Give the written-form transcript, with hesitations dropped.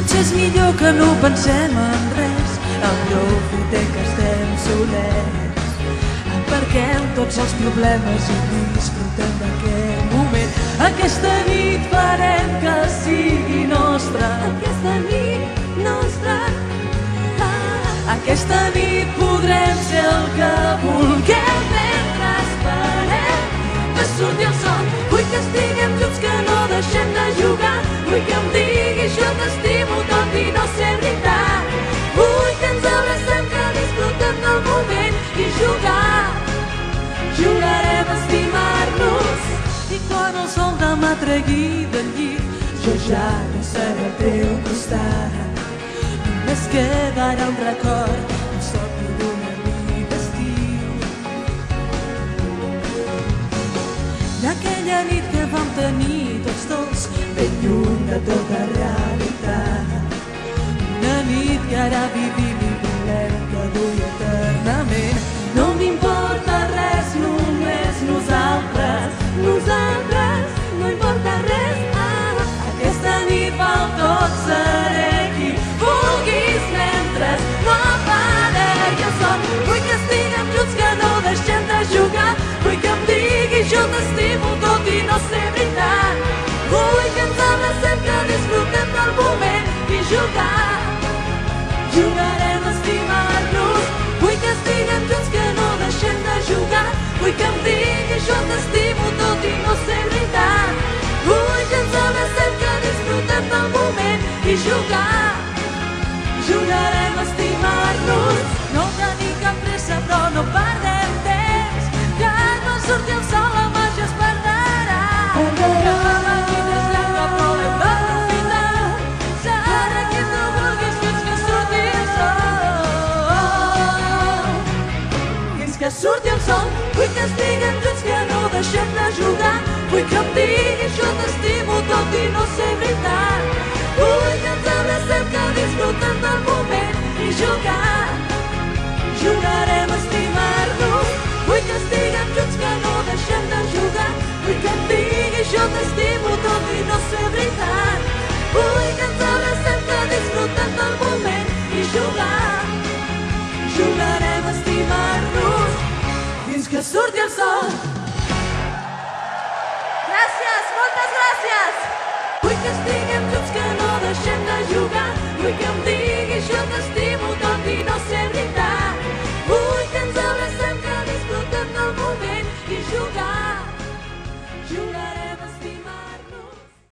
Potser és millor que no pensem en res, aprofitem que estem solets, aparquem tots els problemes i disfrutem d'aquest moment. Aquesta nit farem que sigui nostra, aquesta nit nostra. Aquesta nit podrem ser el que vulguem mentre esperem que surti el sol. Vull que estiguem junts, que no deixem de jugar. Vull que em diguis jo t'estimo tot i no ser veritat. Vull que ens abracem, que disfrutem del moment i jugar. Jugarem a estimar-nos. I quan el sol demà tregui del llit, jo ja no seré al teu costat. Només quedarà un record, un somni d'una nit d'estiu. D'aquella nit que vam tenir tots dos, ben lluny de tota realitat. Una nit que ara vivim i volem que duri eternament. No m'importa res, només nosaltres. Nosaltres, no importa res. Aquesta nit val tot, seré qui vulguis mentre no aparegui el sol. Vull que estiguem junts, que no deixem de jugar. Vull que em diguis jo t'estimo tot i no ser veritat. Vull que ens abracem, que disfrutem del moment i jugar. Jugarem a estimar-nos. Vull que estiguem junts, que no deixem de jugar. Vull que em diguis jo t'estimo tot i no ser veritat. Vull que ens abracem, que disfrutem del moment i jugar. Jugarem a estimar-nos. No tenim cap pressa però no perdem temps. Que no surti el sol la màgia es perdrà. Que la nit és llarga però l'hem d'aprofitar. Serà qui tu vulguis fins que surti el sol. Fins que surti el sol. Vull que estiguem junts, que no deixem de jugar. Vull que em diguis jo t'estimo tot i no ser veritat. Vull que ens abracem, que disfrutem del moment i jugar. Jugarem a estimar-nos. Vull que estiguem junts, que no deixem de jugar. Vull que em diguis jo t'estimo tot i no ser veritat. Vull que ens abracem, que disfrutem del moment i jugar. Jugarem a estimar-nos fins que surti el sol.